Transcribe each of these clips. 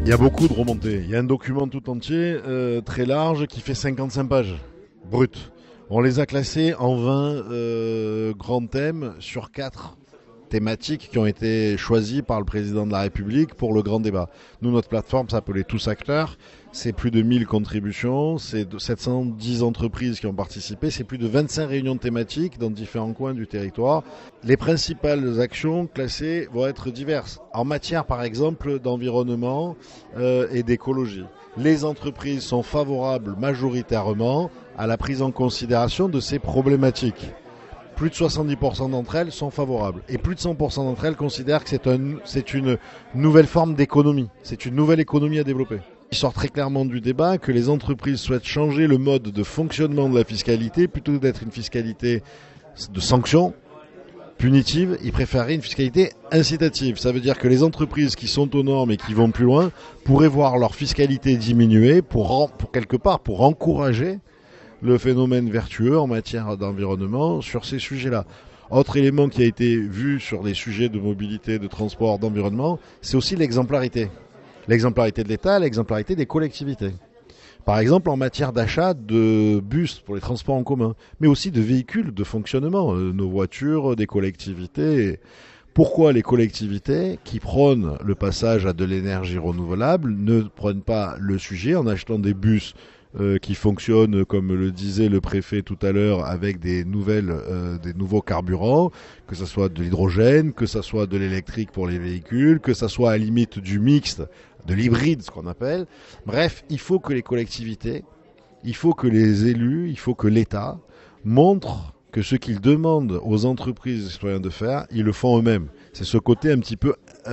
Il y a beaucoup de remontées. Il y a un document tout entier, très large, qui fait 55 pages, brut. On les a classés en 20 grands thèmes sur 4 thématiques qui ont été choisies par le président de la République pour le grand débat. Nous, notre plateforme s'appelait Tous Acteurs. C'est plus de 1000 contributions, c'est 710 entreprises qui ont participé, c'est plus de 25 réunions thématiques dans différents coins du territoire. Les principales actions classées vont être diverses. En matière, par exemple, d'environnement et d'écologie. Les entreprises sont favorables majoritairement à la prise en considération de ces problématiques. Plus de 70% d'entre elles sont favorables. Et plus de 100% d'entre elles considèrent que c'est une nouvelle forme d'économie. C'est une nouvelle économie à développer. Il sort très clairement du débat que les entreprises souhaitent changer le mode de fonctionnement de la fiscalité. Plutôt que d'être une fiscalité de sanctions punitives, ils préféreraient une fiscalité incitative. Ça veut dire que les entreprises qui sont aux normes et qui vont plus loin pourraient voir leur fiscalité diminuer pour quelque part pour encourager le phénomène vertueux en matière d'environnement sur ces sujets-là. Autre élément qui a été vu sur les sujets de mobilité, de transport, d'environnement, c'est aussi l'exemplarité. L'exemplarité de l'État, l'exemplarité des collectivités. Par exemple, en matière d'achat de bus pour les transports en commun, mais aussi de véhicules de fonctionnement, nos voitures, des collectivités. Pourquoi les collectivités qui prônent le passage à de l'énergie renouvelable ne prennent pas le sujet en achetant des bus qui fonctionnent, comme le disait le préfet tout à l'heure, avec des nouveaux carburants, que ce soit de l'hydrogène, que ce soit de l'électrique pour les véhicules, que ce soit à la limite du mixte, de l'hybride, ce qu'on appelle. Bref, il faut que les collectivités, il faut que les élus, il faut que l'État montrent que ce qu'ils demandent aux entreprises et aux citoyens de faire, ils le font eux-mêmes. C'est ce côté un petit peu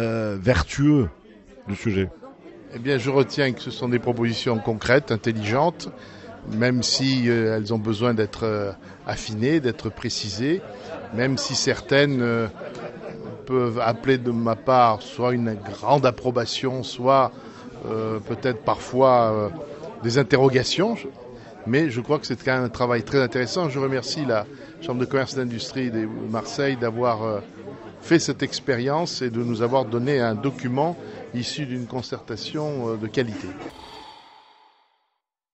vertueux du sujet. Eh bien, je retiens que ce sont des propositions concrètes, intelligentes, même si elles ont besoin d'être affinées, d'être précisées, même si certaines peuvent appeler de ma part soit une grande approbation, soit peut-être parfois des interrogations. Mais je crois que c'est quand même un travail très intéressant. Je remercie la Chambre de commerce et d'industrie de Marseille d'avoir fait cette expérience et de nous avoir donné un document issu d'une concertation de qualité.